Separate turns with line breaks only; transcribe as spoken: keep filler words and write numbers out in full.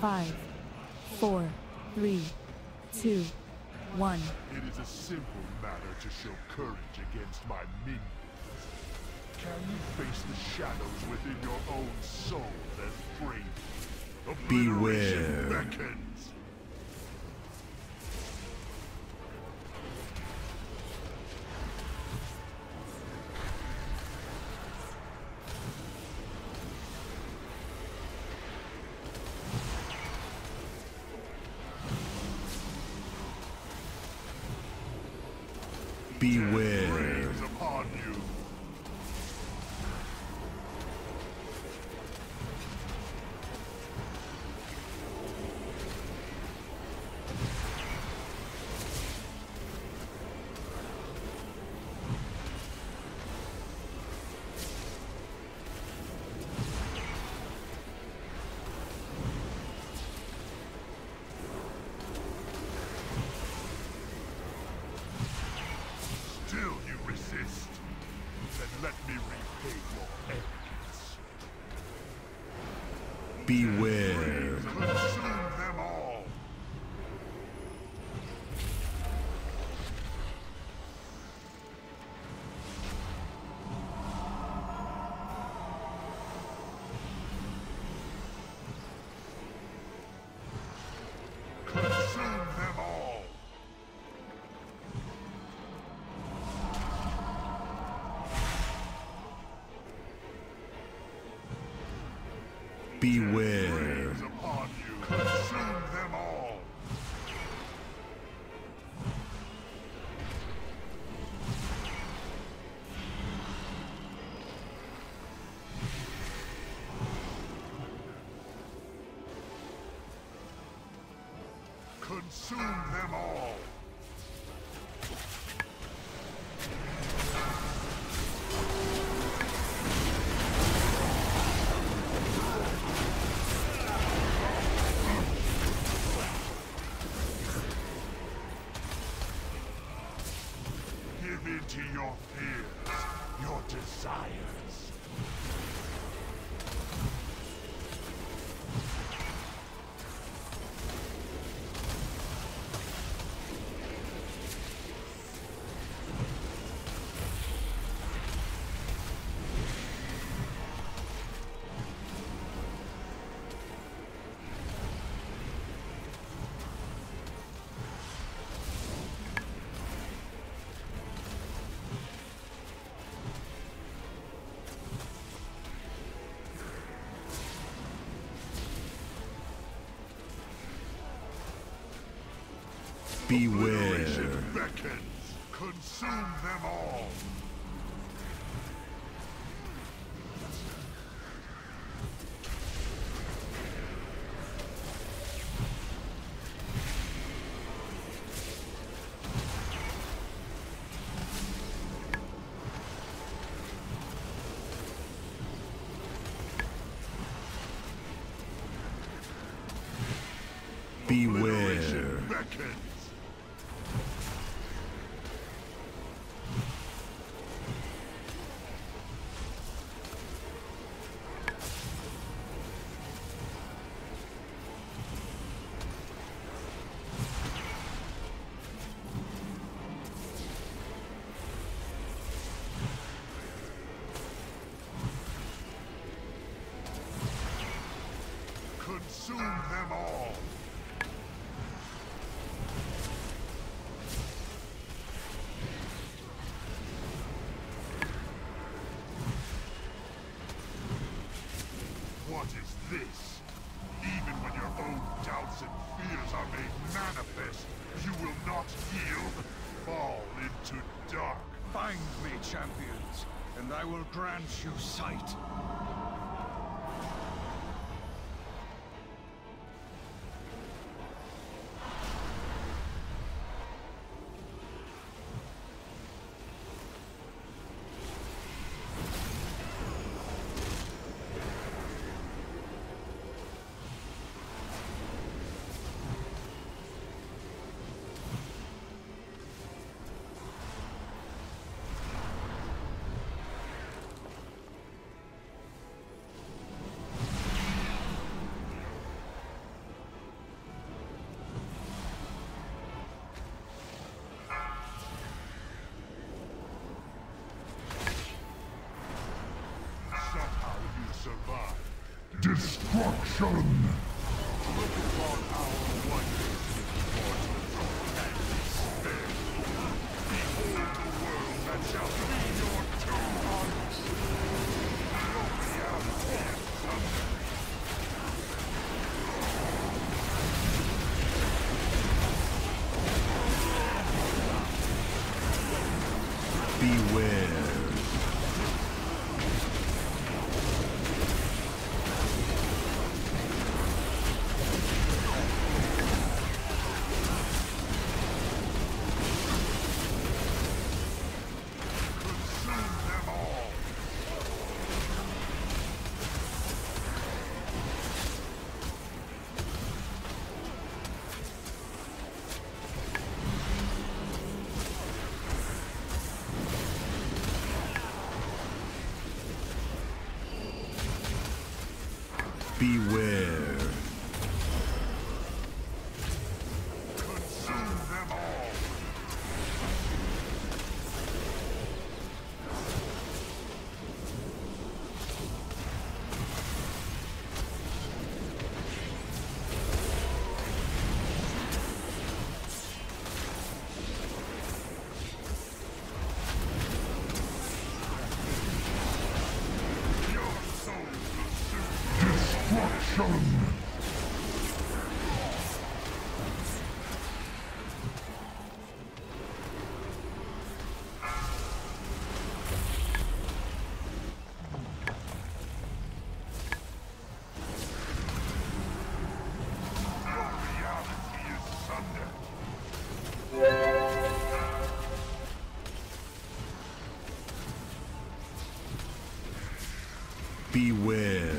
Five, four, three, two, one.
It is a simple matter to show courage against my minions. Can you face the shadows within your own soul that frame you? Obliteration
Beware.
beckons.
Beware.
Rains upon you. Still you resist. Then let me repay your arrogance.
Beware.
Consume them all. Consume them all.
Beware.
Rains upon you. Consume them all. Consume them all. Give in to your fears, your desires.
Beware.
Obliteration beckons. Consume them all.
Beware.
Obliteration beckons. Consume them all. What is this? Even when your own doubts and fears are made manifest, you will not yield. Fall into dark.
Find me, champions, and I will grant you sight.
Destruction! Look upon our wonders, mortals, and despair. Behold the world that shall be your two hearts. Reality is thunder.
Beware. Beware.
Consume them all. Your soul destruction. Reality is thunder.
Beware.